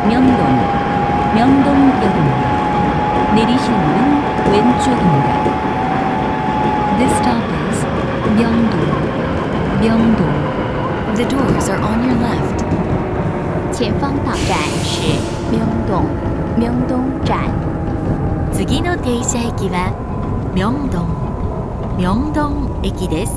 명동, 명동역입니다. 내리실 문은 왼쪽입니다. This stop is 명동, 명동. The doors are on your left. 前方到站是明洞明洞站。 次の停車駅は明洞明洞駅です。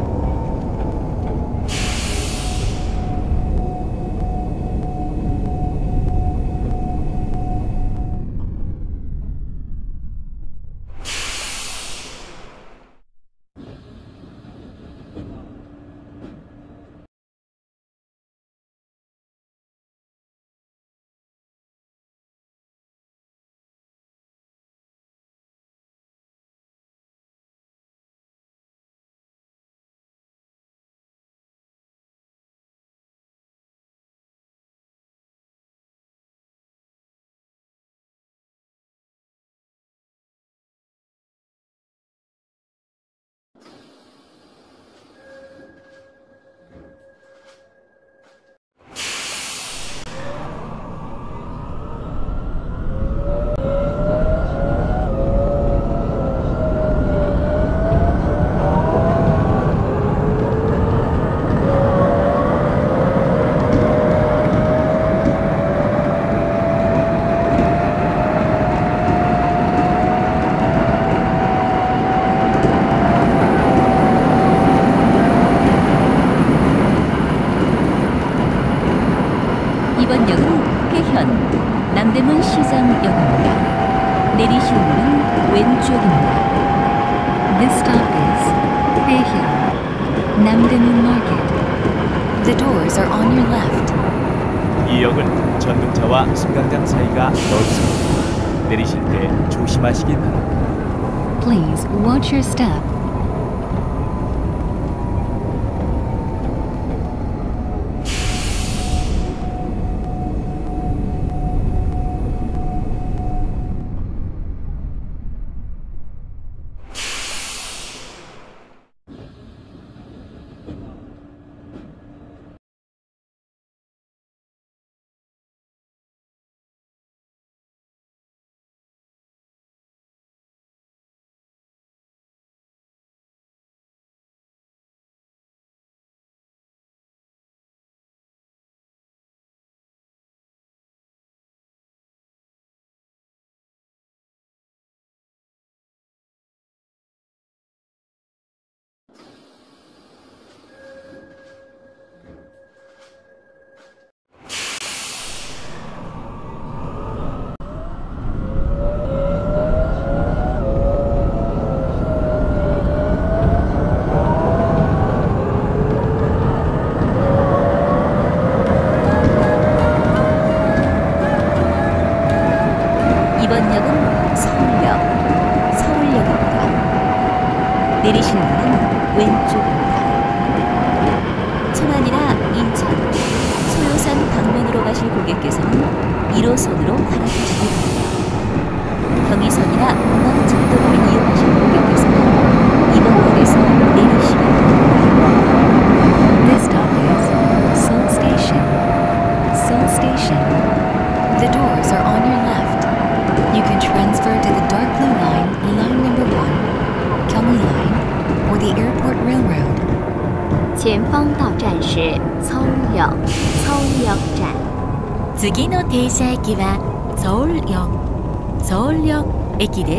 이번 역은 회현, 남대문 시장역입니다. 내리실 문은 왼쪽입니다. This stop is 회현, 남대문 Market. The doors are on your left. 이 역은 전등차와 승강장 사이가 넓습니다. 내리실 때 조심하시기 바랍니다. Please watch your step. 이번 역은 서울역, 서울역입니다. 내리실 문은 왼쪽입니다. 천안이나 인천, 소요산 방면으로 가실 고객께서는 1호선으로 갈아타시기 바랍니다. 경의선이나 공항철도를 이용하실 고객께서는 이번 역에서 내리시기 바랍니다. This stop is Seoul Station, Seoul Station. The doors are on your left. You can transfer to the dark blue line, line number 1, Gyeongui Line, or the Airport Railroad. 前方到站是서울역 서울역站。 次の停車駅はソウル역ソウル역駅です。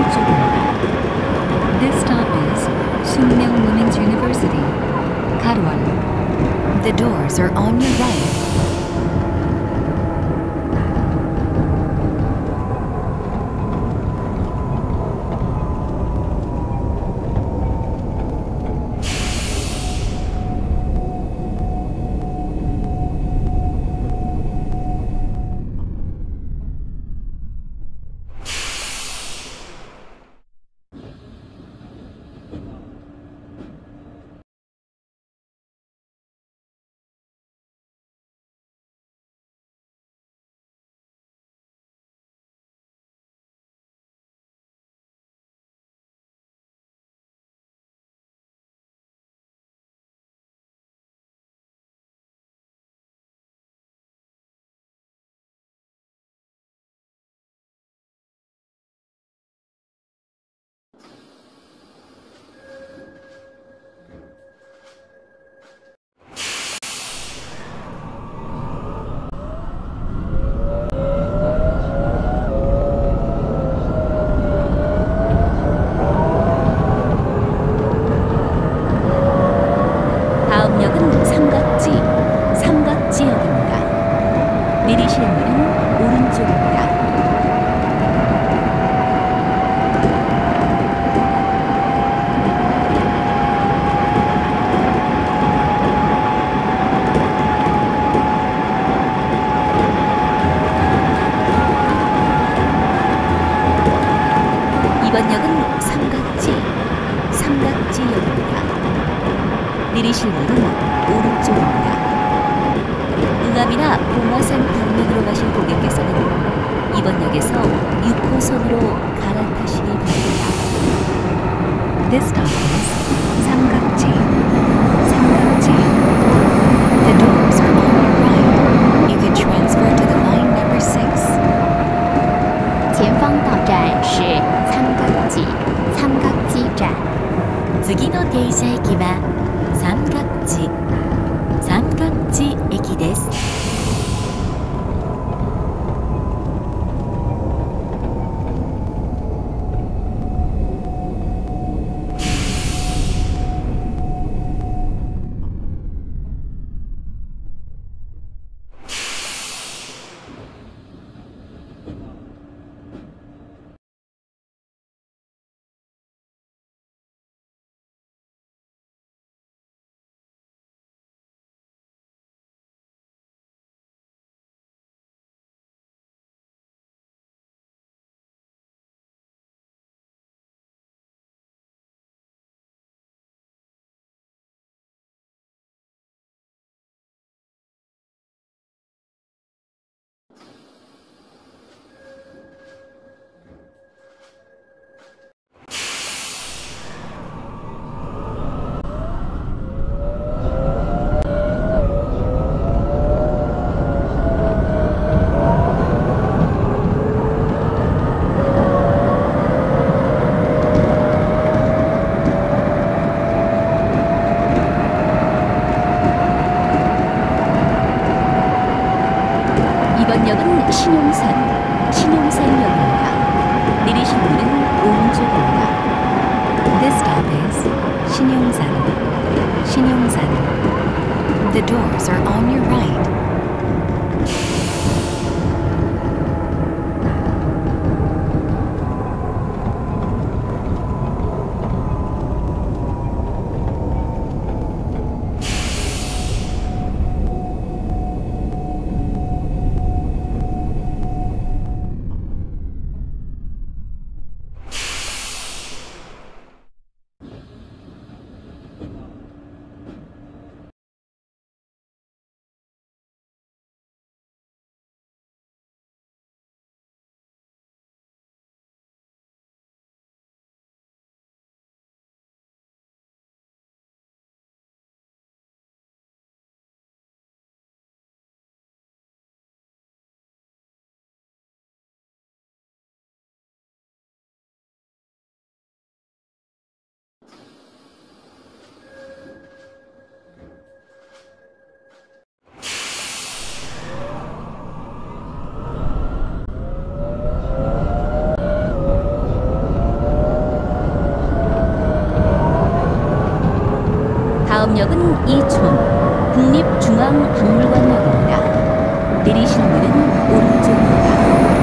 오른쪽입니다. This stop is Sunmyeong Women's University, Garwon. The doors are on your right. 다음 역은 삼각지역입니다. 내리실 문은 오른쪽입니다. 이번 역은 삼각지역입니다. 내리실 문은 오른쪽입니다. 응암이나 봉화산 방면으로 가실 고객께서는 이번 역에서 6호선으로 갈아타시기 바랍니다. This stop is Samgakji. The doors are on your right. You can transfer to the line number 6. 前方到站是三角基站。 次の停車駅は三角地駅です。이번 역은 신용산역입니다. 내리실 문은 오른쪽입니다. This stop is Shinyeongsan. The doors are on your right. 역은 이촌 국립중앙박물관역입니다. 내리실 문은 오른쪽입니다.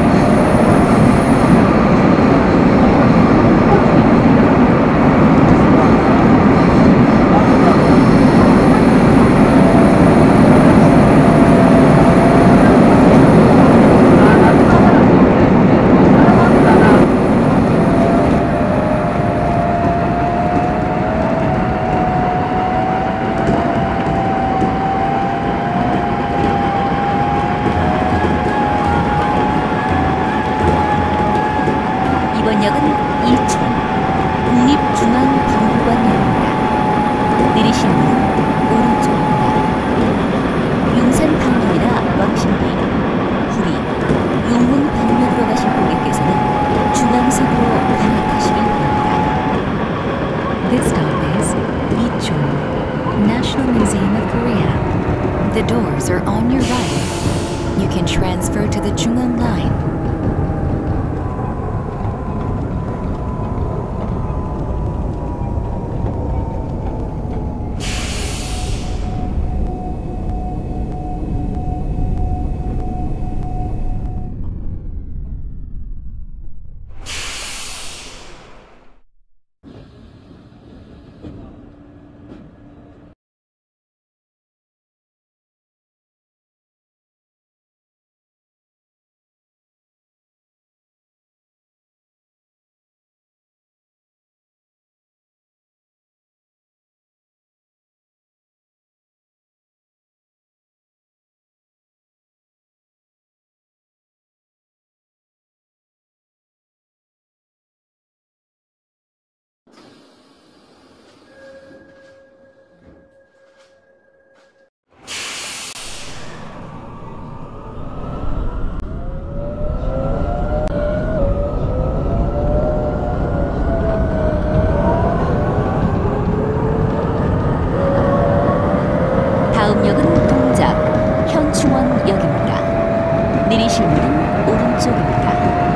이번 역은 이촌 국립중앙박물관역입니다. 내리실 문은 오른쪽입니다. 용산방면이나 왕십리, 구리, 용문 방면으로 가실 고객께서는 중앙선으로 갈아타시기 바랍니다. This stop is Ichon, National Museum of Korea. The doors are on your right. You can transfer to the Chungang Line. 다음 역은 동작 현충원역입니다. 내리실 문은 오른쪽입니다.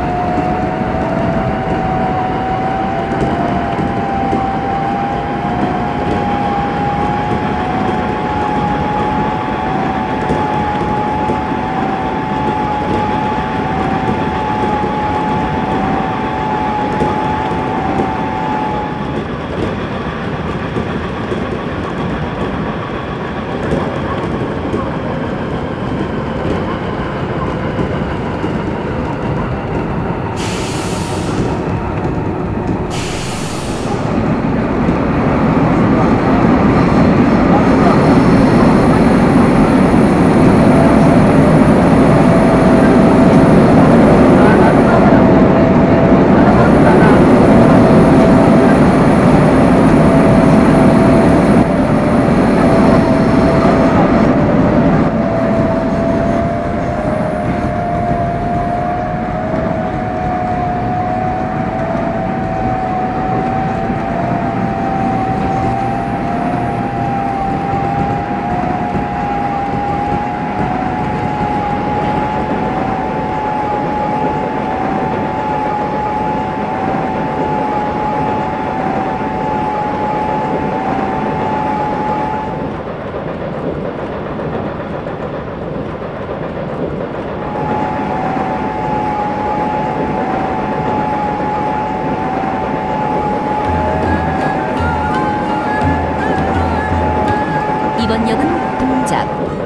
이번 역은 동작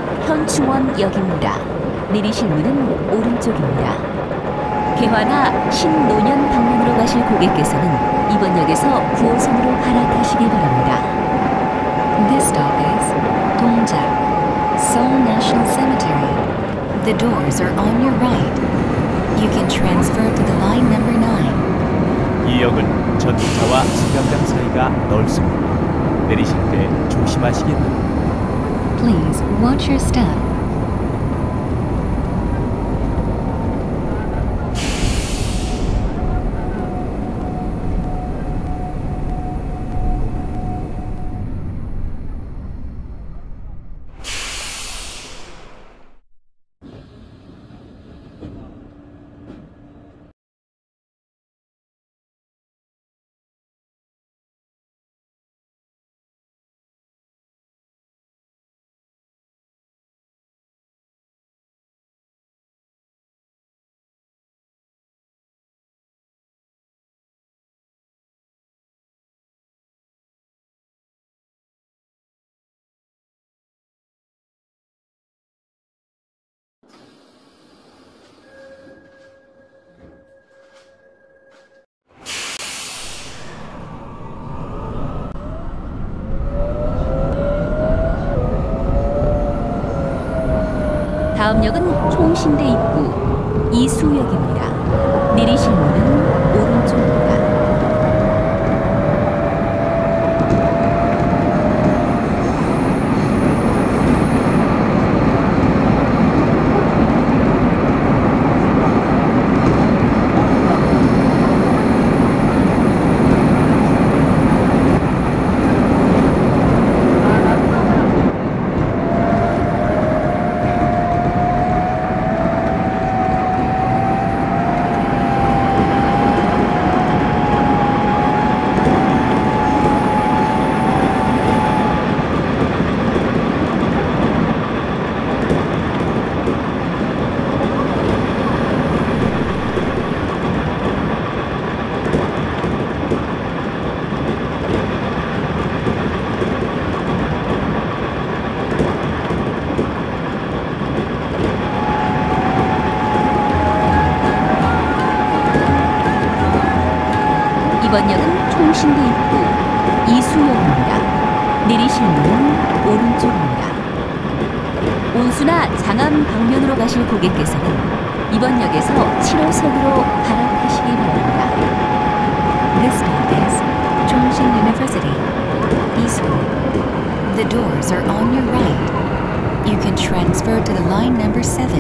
현충원역입니다. 내리실 문은 오른쪽입니다. 개화나 신노년 방면으로 가실 고객께서는 이번 역에서 9호선으로 갈아타시기 바랍니다. This stop is Dongjak, Seoul National Cemetery. The doors are on your right. You can transfer to the line number 9. 이 역은 전차와 승강장 사이가 넓습니다. 내리실 때 조심하시기 바랍니다. Please watch your step. 다음 역은 총신대 입구 이수역입니다. 내리실 문은 오른쪽입니다. 이번 역은 총신대 입구 이수역입니다. 내리실 문은 오른쪽입니다. 온수나 장암 방면으로 가실 고객께서는 이번 역에서 7호선으로 갈아타시기 바랍니다. This stop is Chongqing University, Isu. The doors are on your right. You can transfer to the line number 7.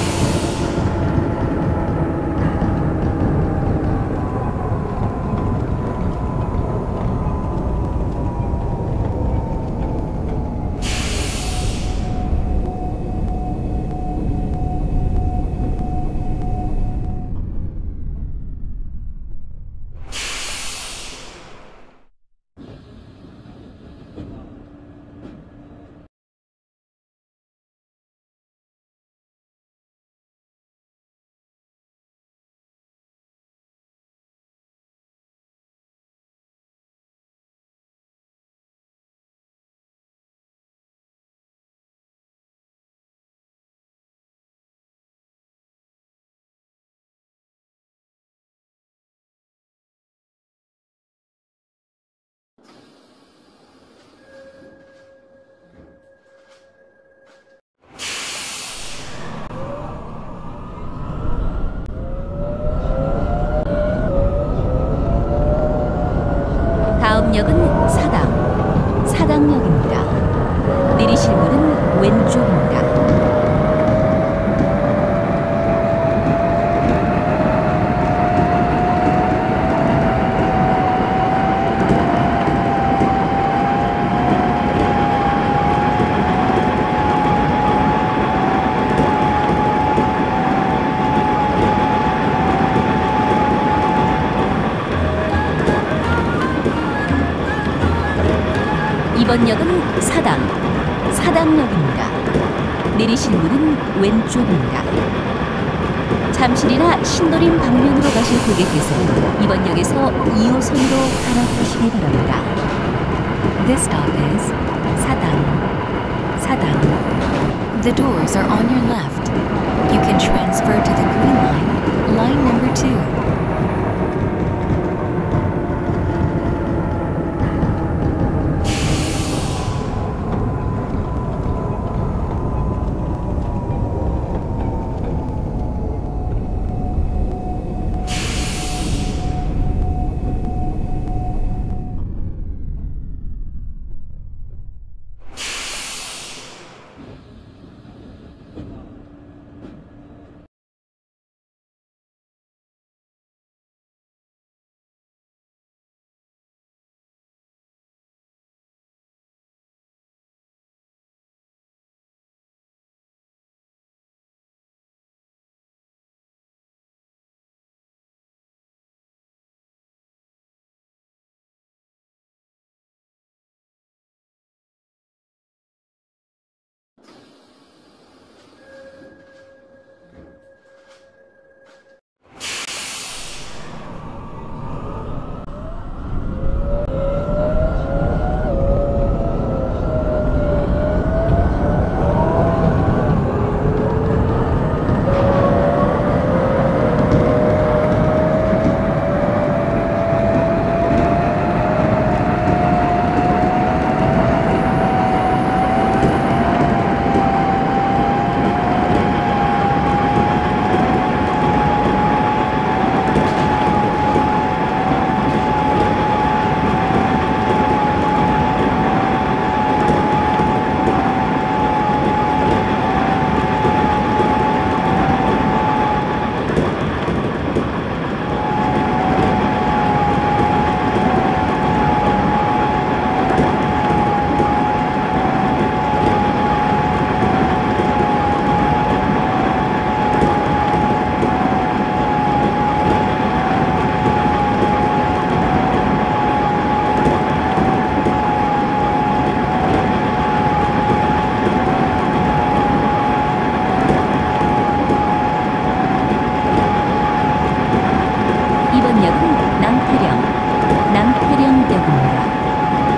다음 역은 사당역입니다. 내리실 문은 왼쪽입니다. 이번 역은 사당역입니다. 내리실 문은 왼쪽입니다. 잠실이나 신도림 방면으로 가실 고객께서는 이번 역에서 2호선으로 갈아타시기 바랍니다. This stop is Sadang. The doors are on your left. You can transfer to the Green Line, line number 2.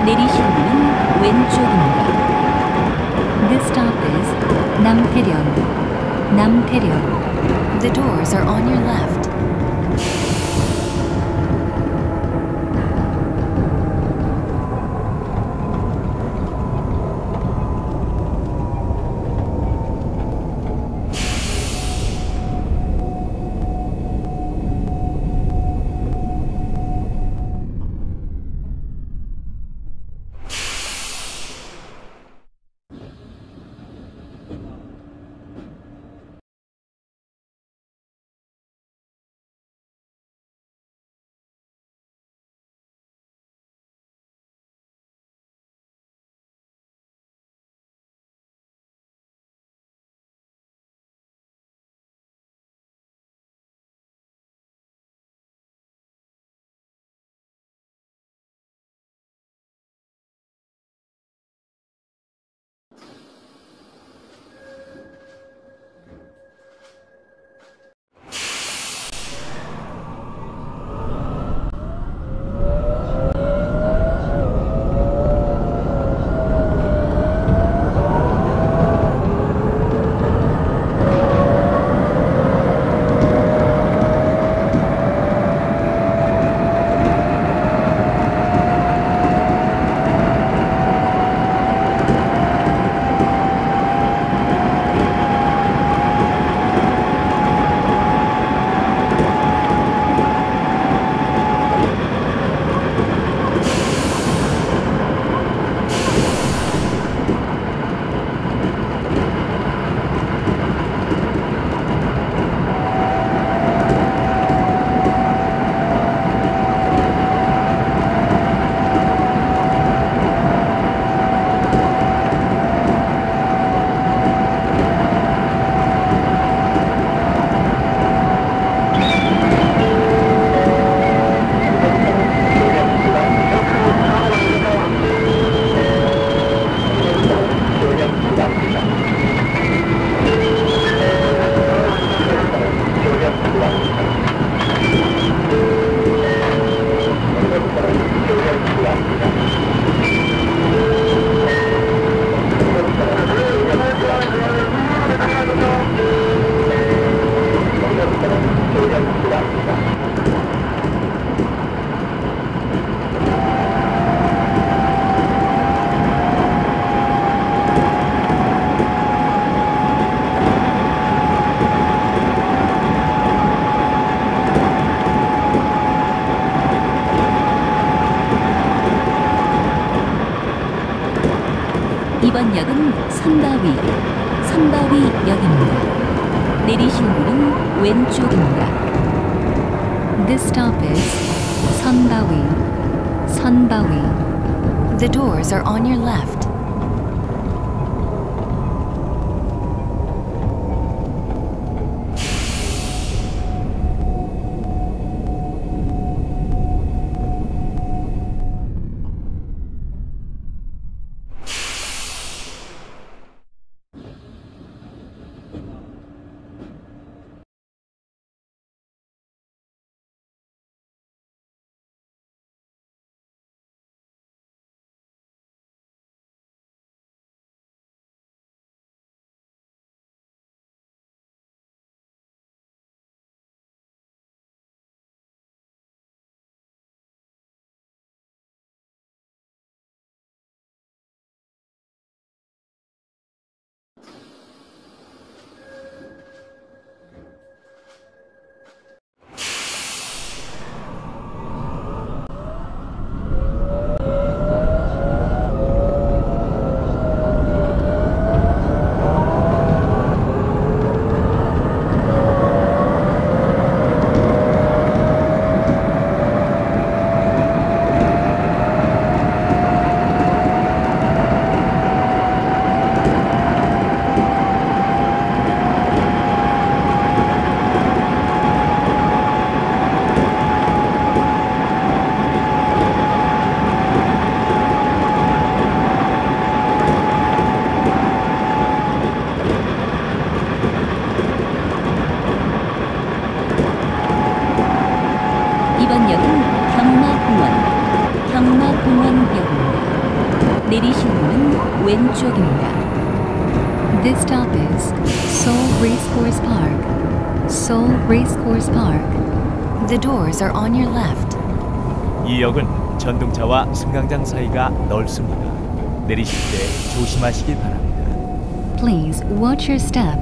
내리실 문은 왼쪽입니다. This stop is 남태령. 남태령. The doors are on your left. 이번 역은 선바위역입니다. 내리실 문은 왼쪽입니다. This stop is 선바위. The doors are on your left. 내리실 문은 왼쪽입니다. This stop is Seoul Racecourse Park. Seoul Racecourse Park. The doors are on your left. 이 역은 전동차와 승강장 사이가 넓습니다. 내리실 때 조심하시기 바랍니다. Please watch your step.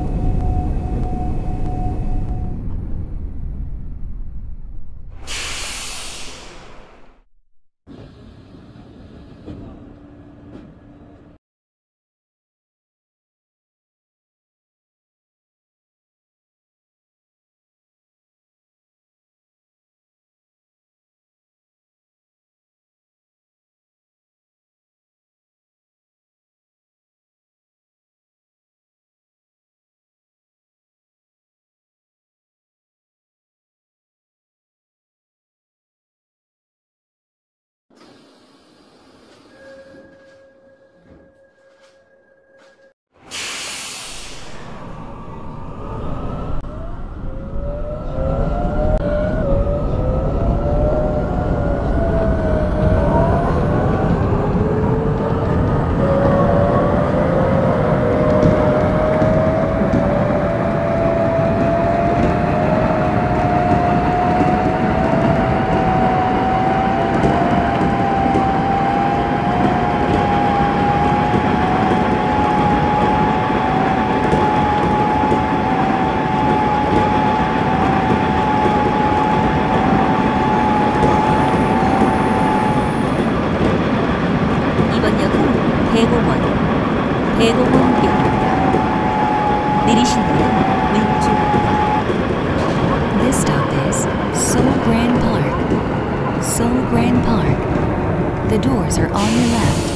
대공원역입니다. 내리실 문은 왼쪽입니다. This stop is Seoul Grand Park. Seoul Grand Park. The doors are on your left.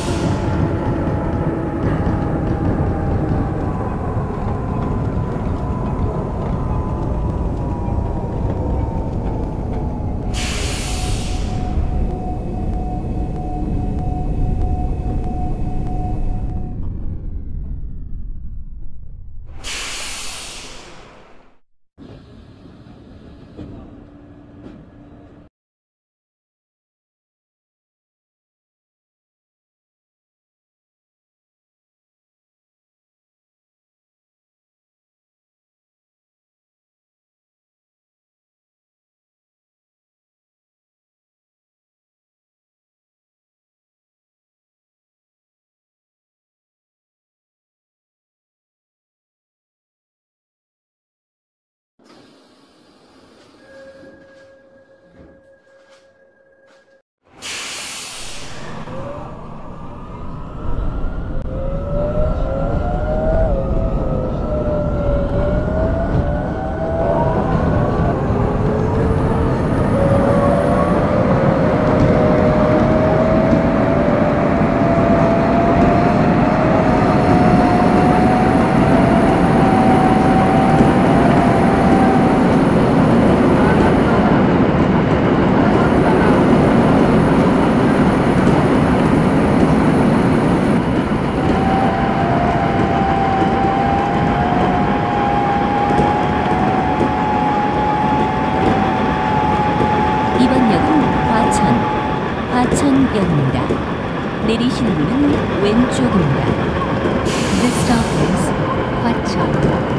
과천역입니다. 내리실 문은 왼쪽입니다. This stop is 과천.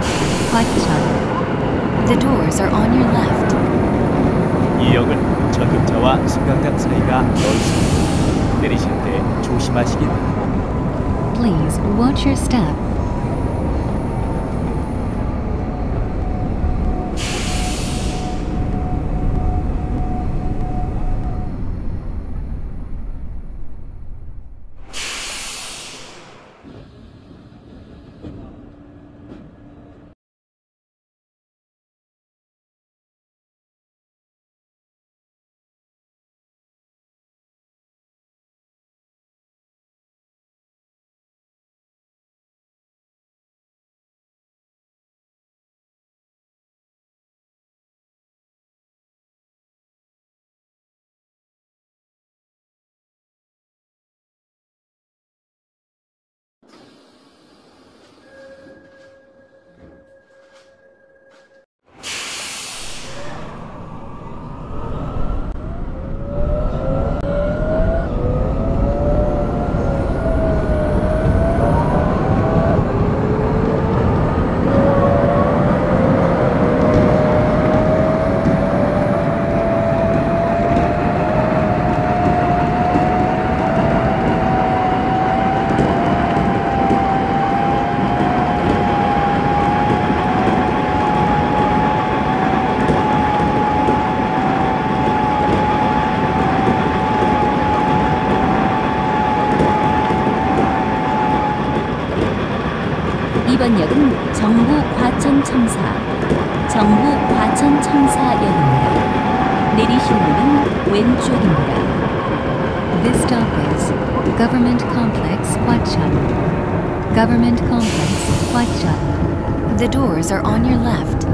The doors are on your left. 이 역은 전동차와 승강장 사이가 넓습니다. 내리실 때 조심하시기 바랍니다. Please watch your step. 이번 역은 정부 과천청사역입니다. 내리실 문은 왼쪽입니다. This stop is Government Complex Hwacheon. Government Complex Hwacheon. The doors are on your left.